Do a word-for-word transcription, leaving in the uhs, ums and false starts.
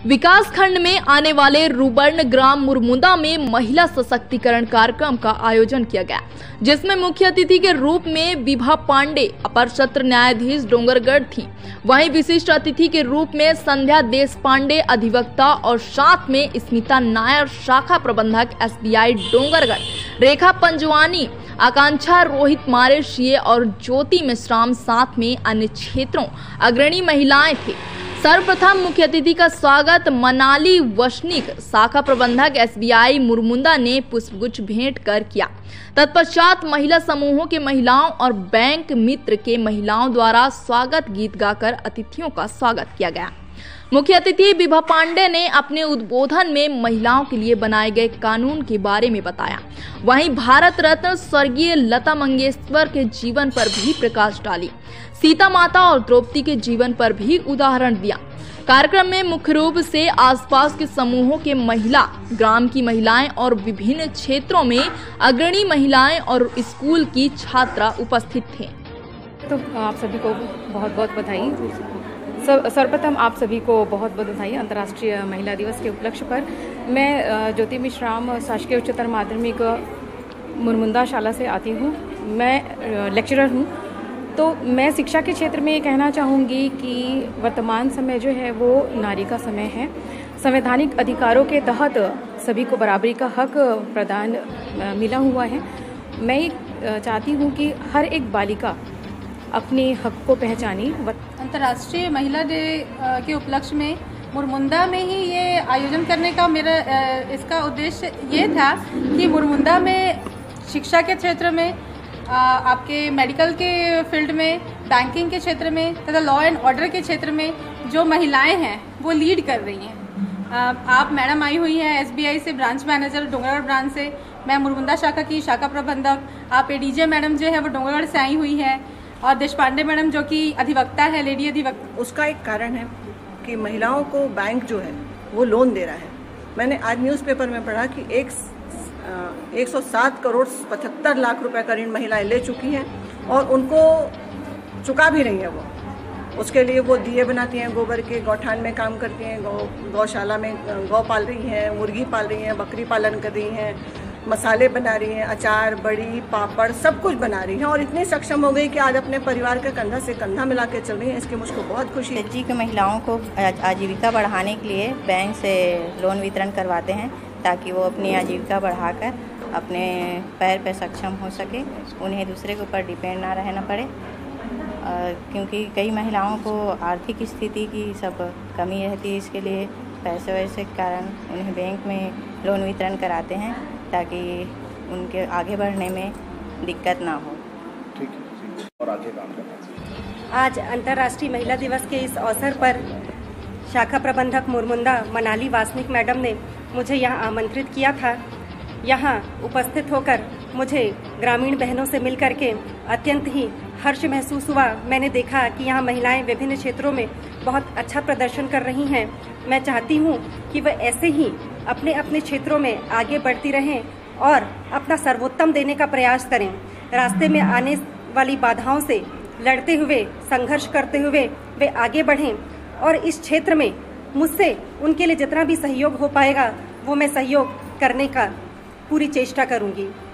विकास खंड में आने वाले रुबर्ण ग्राम मुरमुंदा में महिला सशक्तिकरण कार्यक्रम का आयोजन किया गया, जिसमें मुख्य अतिथि के रूप में विभा पांडे अपर सत्र न्यायाधीश डोंगरगढ़ थी। वहीं विशिष्ट अतिथि के रूप में संध्या देश पांडे अधिवक्ता और साथ में स्मिता नायर शाखा प्रबंधक S B I Dongargarh, Rekha Panjwani, Akanksha Rohit Mare CA और ज्योति मिश्राम साथ में अन्य क्षेत्रों अग्रणी महिलाएं थे। सर्वप्रथम मुख्य अतिथि का स्वागत मनाली वसनिक शाखा प्रबंधक एस बी आई मुरमुंदा ने पुष्पगुच्छ भेंट कर किया। तत्पश्चात महिला समूहों के महिलाओं और बैंक मित्र के महिलाओं द्वारा स्वागत गीत गाकर अतिथियों का स्वागत किया गया। मुख्य अतिथि विभा पांडे ने अपने उद्बोधन में महिलाओं के लिए बनाए गए कानून के बारे में बताया। वहीं भारत रत्न स्वर्गीय लता मंगेशकर के जीवन पर भी प्रकाश डाली, सीता माता और द्रौपदी के जीवन पर भी उदाहरण दिया। कार्यक्रम में मुख्य रूप से आसपास के समूहों के महिला, ग्राम की महिलाएं और विभिन्न क्षेत्रों में अग्रणी महिलाएं और स्कूल की छात्रा उपस्थित थे। तो आप सभी को बहुत बहुत बधाई। सर्वप्रथम आप सभी को बहुत बहुत बधाई अंतर्राष्ट्रीय महिला दिवस के उपलक्ष्य पर। मैं ज्योति मिश्राम शासकीय उच्चतर माध्यमिक मुरमुंदा शाला से आती हूँ। मैं लेक्चरर हूँ। तो मैं शिक्षा के क्षेत्र में ये कहना चाहूँगी कि वर्तमान समय जो है वो नारी का समय है। संवैधानिक अधिकारों के तहत सभी को बराबरी का हक प्रदान मिला हुआ है। मैं ये चाहती हूँ कि हर एक बालिका अपने हक को पहचाने। अंतर्राष्ट्रीय महिला डे के उपलक्ष्य में मुरमुंदा में ही ये आयोजन करने का मेरा इसका उद्देश्य ये था कि मुरमुंदा में शिक्षा के क्षेत्र में, आपके मेडिकल के फील्ड में, बैंकिंग के क्षेत्र में तथा लॉ एंड ऑर्डर के क्षेत्र में जो महिलाएं हैं वो लीड कर रही हैं। आप मैडम आई हुई हैं एस बी आई से, ब्रांच मैनेजर डोंगरगढ़ ब्रांच से। मैं मुरमुंदा शाखा की शाखा प्रबंधक। आप एडीजे मैडम जो है वो डोंगरगढ़ से आई हुई है और देशपांडे मैडम जो कि अधिवक्ता है, लेडी अधिवक्ता। उसका एक कारण है कि महिलाओं को बैंक जो है वो लोन दे रहा है। मैंने आज न्यूज़पेपर में पढ़ा कि एक एक सौ सात करोड़ पचहत्तर लाख रुपए का ऋण महिलाएं ले चुकी हैं और उनको चुका भी रही हैं। वो उसके लिए वो दिए बनाती हैं, गोबर के, गौठान में काम करती हैं, गौ गौशाला में गौ पाल रही हैं, मुर्गी पाल रही हैं, बकरी पालन कर रही हैं, मसाले बना रही हैं, अचार, बड़ी, पापड़ सब कुछ बना रही हैं और इतनी सक्षम हो गई कि आज अपने परिवार के कंधा से कंधा मिला के चल रही हैं। इसकी मुझको बहुत खुशी है। जी के महिलाओं को आजीविका बढ़ाने के लिए बैंक से लोन वितरण करवाते हैं ताकि वो अपनी आजीविका बढ़ाकर अपने पैर पर सक्षम हो सके, उन्हें दूसरे के ऊपर डिपेंड ना रहना पड़े। क्योंकि कई महिलाओं को आर्थिक स्थिति की सब कमी रहती है, इसके लिए पैसे वैसे के कारण उन्हें बैंक में लोन वितरण कराते हैं ताकि उनके आगे बढ़ने में दिक्कत ना हो। ठीक है, और आगे काम करना। आज अंतर्राष्ट्रीय महिला दिवस के इस अवसर पर शाखा प्रबंधक मुरमुंदा मनाली वासनिक मैडम ने मुझे यहाँ आमंत्रित किया था। यहाँ उपस्थित होकर मुझे ग्रामीण बहनों से मिलकर के अत्यंत ही हर्ष महसूस हुआ। मैंने देखा कि यहाँ महिलाएं विभिन्न क्षेत्रों में बहुत अच्छा प्रदर्शन कर रही हैं। मैं चाहती हूँ कि वह ऐसे ही अपने अपने क्षेत्रों में आगे बढ़ती रहें और अपना सर्वोत्तम देने का प्रयास करें। रास्ते में आने वाली बाधाओं से लड़ते हुए, संघर्ष करते हुए वे आगे बढ़ें और इस क्षेत्र में मुझसे उनके लिए जितना भी सहयोग हो पाएगा वो मैं सहयोग करने का पूरी चेष्टा करूँगी।